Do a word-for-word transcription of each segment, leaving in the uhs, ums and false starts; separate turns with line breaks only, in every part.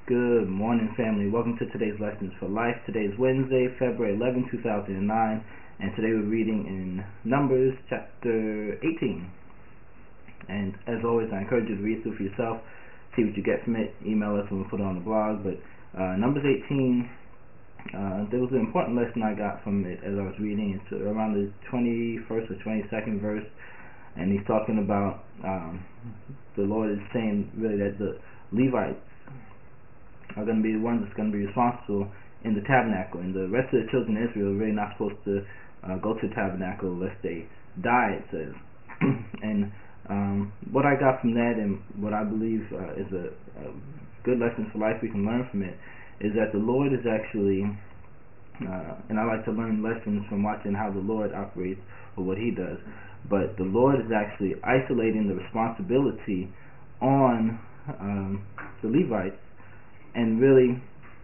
Good morning, family. Welcome to today's Lessons for Life. Today is Wednesday, February eleventh, two thousand nine, and today we're reading in Numbers chapter eighteen. And as always, I encourage you to read through for yourself, see what you get from it. Email us when we put it on the blog. But uh, Numbers eighteen, uh, there was an important lesson I got from it as I was reading. It's around the twenty-first or twenty-second verse, and he's talking about um, the Lord is saying really that the Levites are going to be the ones that's going to be responsible in the tabernacle, and the rest of the children of Israel are really not supposed to uh, go to the tabernacle unless they die, it says. And um, what I got from that, and what I believe uh, is a, a good lesson for life we can learn from it, is that the Lord is actually, uh, and I like to learn lessons from watching how the Lord operates or what He does, but the Lord is actually isolating the responsibility on um, the Levites. And really,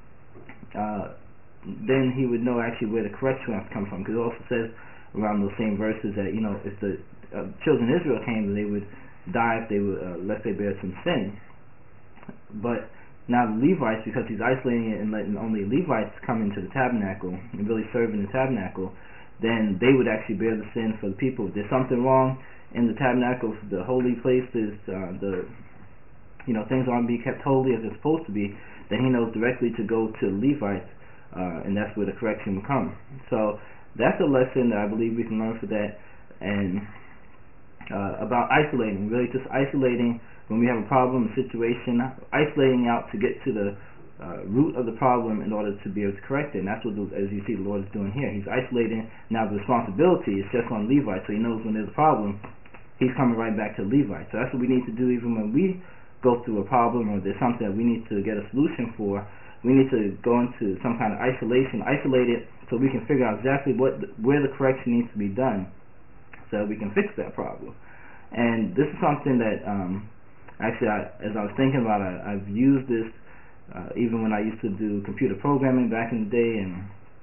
uh, then he would know actually where the correction has come from, because it also says around those same verses that, you know, if the uh, children of Israel came, they would die if they were, uh, lest they bear some sin. But now the Levites, because he's isolating it and letting only Levites come into the tabernacle and really serve in the tabernacle, then they would actually bear the sin for the people. If there's something wrong in the tabernacle, the holy places, uh, the you know, things aren't being kept holy as they're supposed to be, then he knows directly to go to Levites, uh, and that's where the correction will come. So that's a lesson that I believe we can learn for that, and uh, about isolating, really just isolating when we have a problem, a situation, isolating out to get to the uh, root of the problem in order to be able to correct it. And that's what, the, as you see, the Lord is doing here. He's isolating. Now the responsibility is just on Levites, so he knows when there's a problem, he's coming right back to Levites. So that's what we need to do even when we go through a problem or there's something that we need to get a solution for. We need to go into some kind of isolation, isolate it, so we can figure out exactly what the, where the correction needs to be done, so that we can fix that problem. And this is something that um, actually, I, as I was thinking about it, I've used this uh, even when I used to do computer programming back in the day. And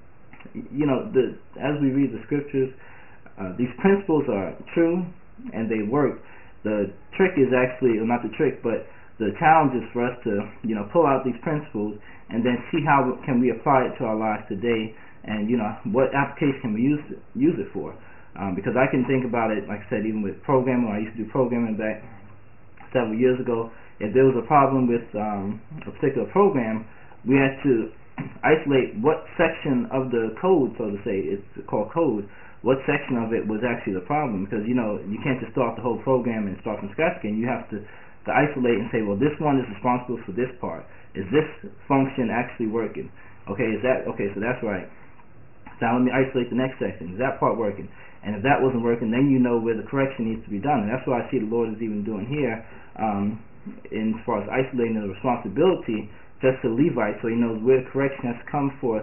you know, the, as we read the scriptures, uh, these principles are true and they work. The trick is actually, well, not the trick, but the challenge is for us to, you know, pull out these principles and then see how can we apply it to our lives today, and you know, what application can we use it, use it for. Um, because I can think about it, like I said, even with programming. I used to do programming back several years ago. If there was a problem with um, a particular program, we had to isolate what section of the code, so to say, it's called code, what section of it was actually the problem, because you know, you can't just start the whole program and start from scratch again. You have to, to isolate and say, well, this one is responsible for this part. Is this function actually working? Okay, is that okay? So that's right. Now let me isolate the next section. Is that part working? And if that wasn't working, then you know where the correction needs to be done. And that's what I see the Lord is even doing here, um, in as far as isolating the responsibility just to Levites, so he knows where the correction has come forth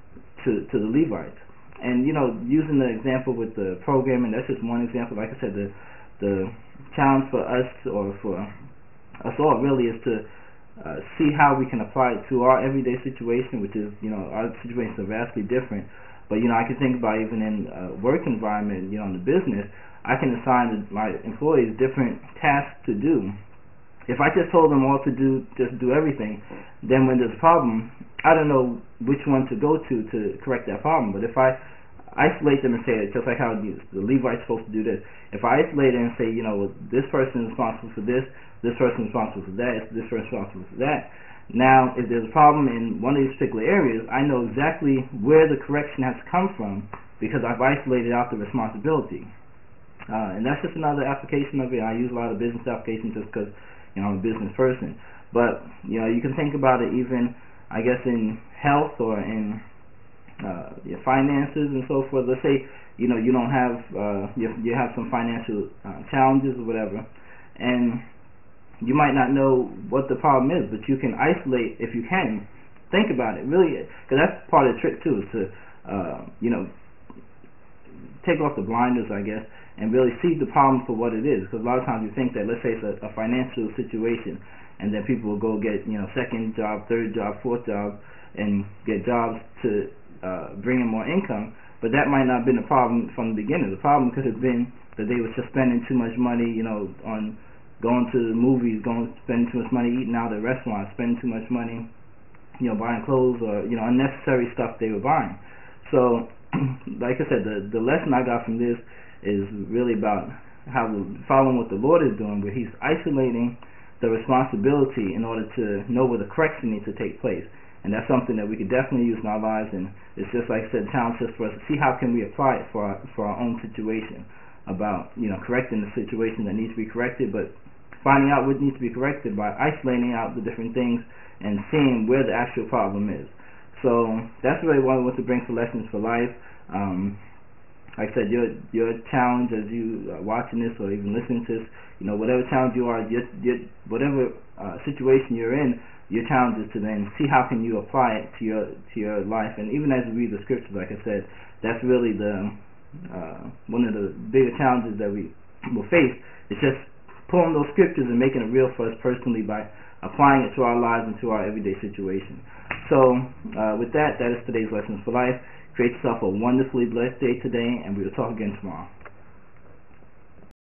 to to the Levites. And you know, using the example with the programming, that's just one example. Like I said, the the challenge for us, or for us all, really is to uh, see how we can apply it to our everyday situation, which is, you know, our situations are vastly different. But you know, I can think about even in a work environment, you know, in the business, I can assign my employees different tasks to do. If I just told them all to do, just do everything, then when there's a problem, I don't know which one to go to to correct that problem. But if I isolate them and say, just like how the Levites supposed to do this, if I isolate them and say, you know, well, this person is responsible for this, this person is responsible for that, this person is responsible for that. Now, if there's a problem in one of these particular areas, I know exactly where the correction has come from because I've isolated out the responsibility. Uh, and that's just another application of it. I use a lot of business applications just because, you know, I'm a business person. But, you know, you can think about it even, I guess, in health or in uh, your finances and so forth. Let's say, you know, you don't have, uh, you, you have some financial uh, challenges or whatever, and you might not know what the problem is, but you can isolate, if you can, think about it, really, because that's part of the trick too, is to, uh, you know, take off the blinders, I guess, and really see the problem for what it is. Because a lot of times you think that, let's say it's a, a financial situation, and then people will go get, you know, second job, third job, fourth job, and get jobs to uh, bring in more income, but that might not have been the problem from the beginning. The problem could have been that they were just spending too much money, you know, on going to the movies, going spending too much money eating out at restaurants, spending too much money you know, buying clothes or, you know, unnecessary stuff they were buying. So, like I said, the, the lesson I got from this is really about how following what the Lord is doing, where He's isolating the responsibility in order to know where the correction needs to take place. And that's something that we could definitely use in our lives, and it's just like I said, challenge us for us to see how can we apply it for our, for our own situation, about, you know, correcting the situation that needs to be corrected, but finding out what needs to be corrected by isolating out the different things and seeing where the actual problem is. So that's really what I want to bring for Lessons for Life. Um, like I said, your your challenge as you are watching this or even listening to this, you know, whatever challenge you are, your, your, whatever uh, situation you're in, your challenge is to then see how can you apply it to your to your life. And even as we read the scriptures, like I said, that's really the uh, one of the bigger challenges that we will face. It's just pulling those scriptures and making it real for us personally by applying it to our lives and to our everyday situation. So uh, with that, that is today's Lessons for Life. Create yourself a wonderfully blessed day today, and we will talk again tomorrow.